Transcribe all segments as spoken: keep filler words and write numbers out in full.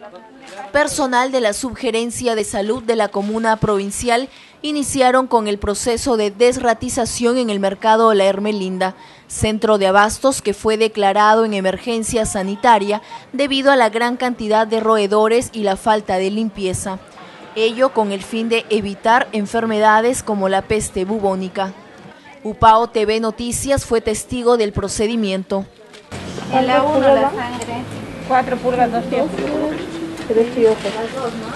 Personal de la Subgerencia de Salud de la Comuna Provincial iniciaron con el proceso de desratización en el mercado La Hermelinda, centro de abastos que fue declarado en emergencia sanitaria debido a la gran cantidad de roedores y la falta de limpieza. Ello con el fin de evitar enfermedades como la peste bubónica. Upao T V Noticias fue testigo del procedimiento. En la uno la sangre. Cuatro pulgas, dos piojos. Tres piojos. Las dos, ¿no?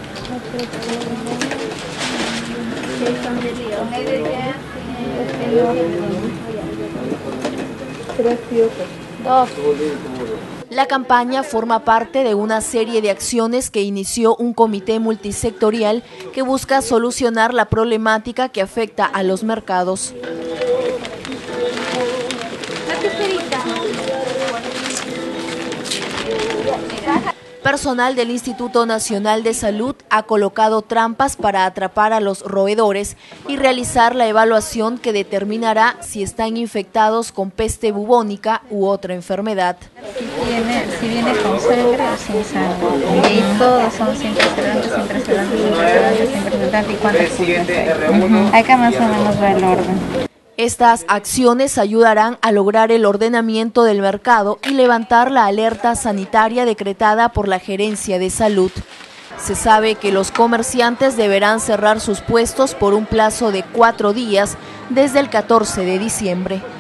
Tres piojos. Dos. La campaña forma parte de una serie de acciones que inició un comité multisectorial que busca solucionar la problemática que afecta a los mercados. Personal del Instituto Nacional de Salud ha colocado trampas para atrapar a los roedores y realizar la evaluación que determinará si están infectados con peste bubónica u otra enfermedad. Si viene, si viene con sangre o sin sangre. Y todos son sin precedentes, sin precedentes, sin precedentes, sin precedentes. ¿Y cuántas pulgas hay? Acá más o menos va el orden. Estas acciones ayudarán a lograr el ordenamiento del mercado y levantar la alerta sanitaria decretada por la Gerencia de Salud. Se sabe que los comerciantes deberán cerrar sus puestos por un plazo de cuatro días desde el catorce de diciembre.